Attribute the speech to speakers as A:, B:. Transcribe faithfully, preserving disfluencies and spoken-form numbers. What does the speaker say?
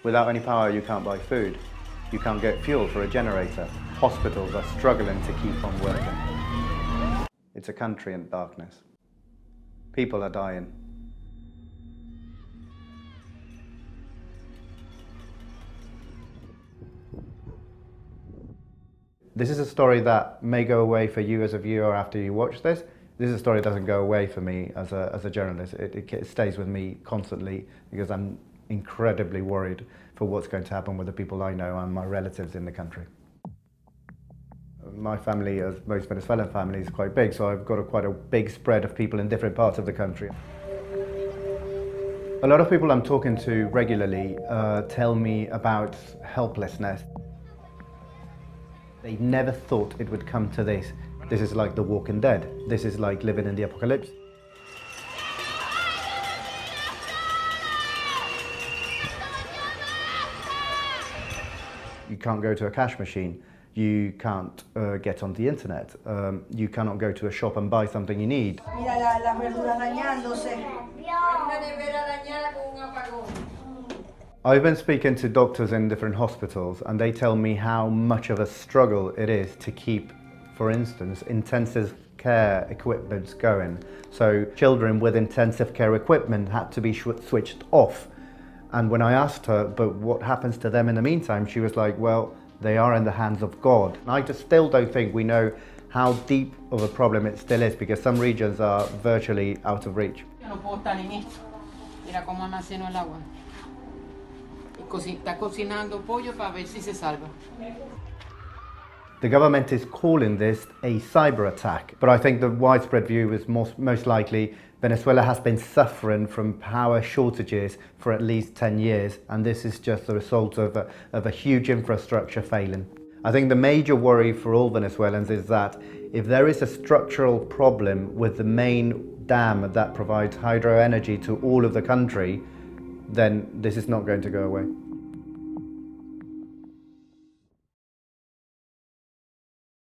A: Without any power, you can't buy food. You can't get fuel for a generator. Hospitals are struggling to keep on working. It's a country in darkness. People are dying. This is a story that may go away for you as a viewer after you watch this. This is a story that doesn't go away for me as a, as a journalist. It, it, it stays with me constantly because I'm incredibly worried for what's going to happen with the people I know and my relatives in the country. My family, as most Venezuelan families, is quite big, so I've got a, quite a big spread of people in different parts of the country. A lot of people I'm talking to regularly uh, tell me about helplessness. They never thought it would come to this. This is like The Walking Dead. This is like living in the apocalypse. You can't go to a cash machine. You can't uh, get on the internet. Um, you cannot go to a shop and buy something you need. I've been speaking to doctors in different hospitals and they tell me how much of a struggle it is to keep, for instance, intensive care equipment going. So children with intensive care equipment had to be switched off. And when I asked her, but what happens to them in the meantime, she was like, well, they are in the hands of God. And I just still don't think we know how deep of a problem it still is because some regions are virtually out of reach. The government is calling this a cyber attack, but I think the widespread view is most, most likely Venezuela has been suffering from power shortages for at least ten years, and this is just the result of a, of a huge infrastructure failing. I think the major worry for all Venezuelans is that if there is a structural problem with the main dam that provides hydro energy to all of the country, then this is not going to go away.